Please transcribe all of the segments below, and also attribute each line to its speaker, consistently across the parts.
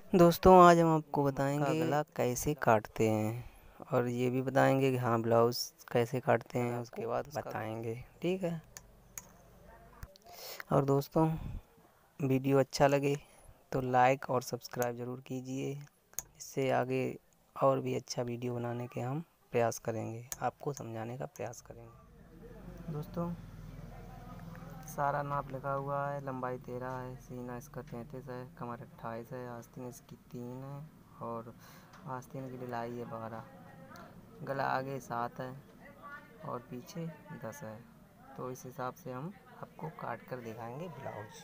Speaker 1: दोस्तों आज हम आपको बताएंगे गला कैसे काटते हैं और ये भी बताएंगे कि हाँ ब्लाउज़ कैसे काटते हैं, उसके बाद बताएंगे। ठीक है। और दोस्तों वीडियो अच्छा लगे तो लाइक और सब्सक्राइब ज़रूर कीजिए, इससे आगे और भी अच्छा वीडियो बनाने के हम प्रयास करेंगे, आपको समझाने का प्रयास करेंगे। दोस्तों सारा नाप लिखा हुआ है। लंबाई 13 है, सीना इसका 33 है, कमर 28 है, आस्तीन इसकी 3 है और आस्तीन की ढलाई है 12। गला आगे 7 है और पीछे 10 है। तो इस हिसाब से हम आपको काट कर दिखाएंगे ब्लाउज।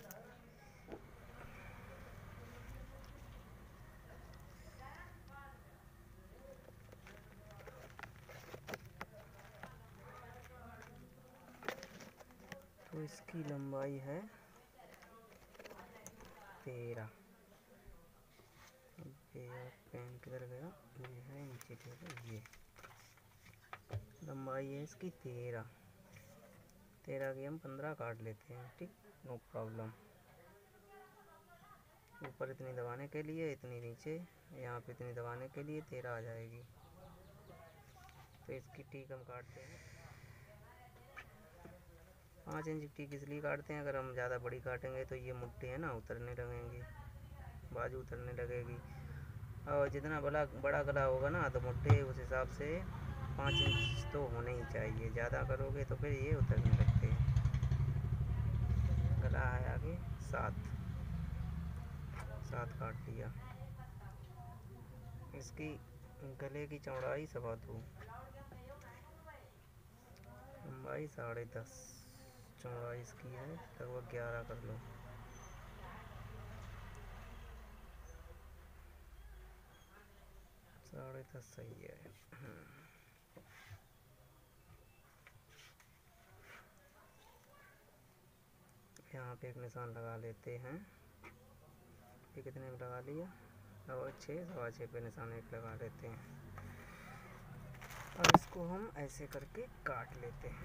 Speaker 1: तो इसकी लंबाई है 13। ये पेन किधर गया? ये है नीचे, ठीक है। ये लंबाई है इसकी 13 की हम 15 काट लेते हैं। ठीक, नो प्रॉब्लम। ऊपर इतनी दबाने के लिए, इतनी नीचे, यहाँ पे इतनी दबाने के लिए 13 आ जाएगी। तो इसकी टीक हम काटते हैं। 5 इंच की टीक इसलिए काटते हैं, अगर हम ज़्यादा बड़ी काटेंगे तो ये मुट्ठी है ना उतरने लगेंगी, बाजू उतरने लगेगी। और जितना बड़ा गला होगा ना तो मुट्ठी उस हिसाब से 5 इंच तो होने ही चाहिए। ज़्यादा करोगे तो फिर ये उतरने लगते हैं। गला है आगे 7 काट लिया। इसकी गले की चौड़ाई 2.25, लंबाई 10.5, चौड़ाई इसकी है लगभग 11 कर लो। 10.5 सही है। यहाँ पे एक निशान लगा लेते हैं। ये कितने में लगा लिया? और 6 पे निशान एक लगा लेते हैं। और इसको हम ऐसे करके काट लेते हैं।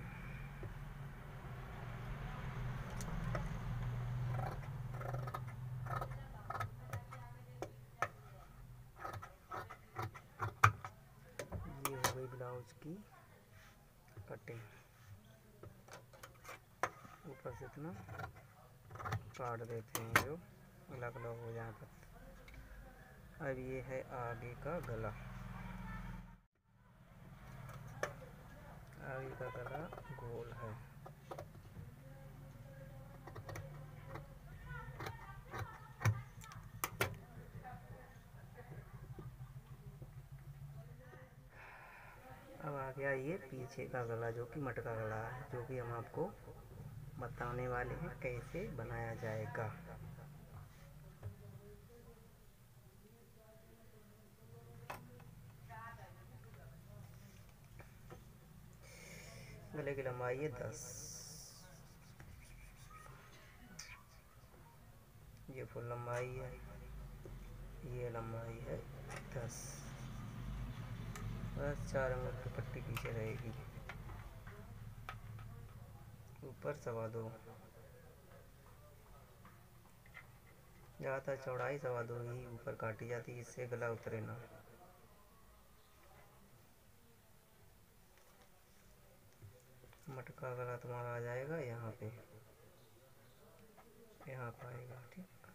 Speaker 1: ये हो गई ब्लाउज की कटिंग। ऊपर से इतना काट देते हैं जो अलग अलग हो जाए पर। अब ये है आगे का गला। आगे का गला गोल है। अब आ गया ये पीछे का गला जो कि मटका गला है, जो कि हम आपको बताने वाले हैं कैसे बनाया जाएगा। गले की लंबाई है 10। ये फुल लंबाई है, ये लंबाई है 10। बस 4 अंगुल की पट्टी पीछे रहेगी। ऊपर 2.25। ज़्यादा चौड़ाई 2.25 ही ऊपर काटी जाती है, इससे गला उतरे ना। मटका गला तुम्हारा आ जाएगा यहाँ पे, यहाँ पर आएगा। ठीक,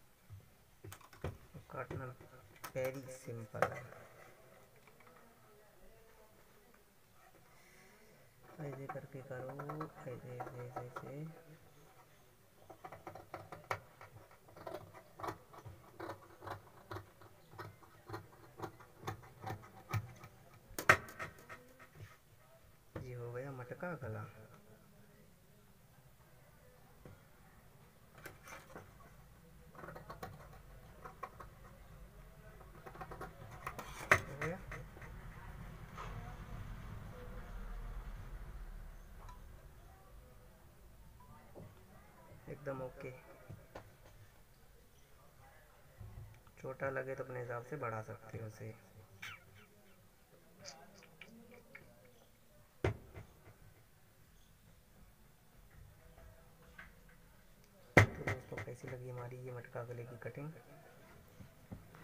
Speaker 1: काटना वेरी सिंपल है। ऐसे करके करो, ऐसे ऐसे ऐसे ऐसे। ये हो गया मटका गला। हो गया। एकदम ओके। छोटा लगे तो अपने हिसाब से बढ़ा सकते हो उसे। तो दोस्तों कैसी लगी हमारी ये मटका गले की कटिंग?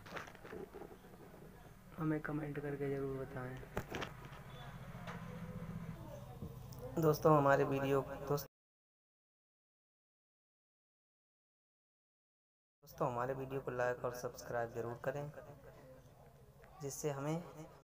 Speaker 1: हमें कमेंट करके ज़रूर बताएं। दोस्तों हमारे वीडियो दोस्तों हमारे वीडियो को लाइक और सब्सक्राइब ज़रूर करें, जिससे हमें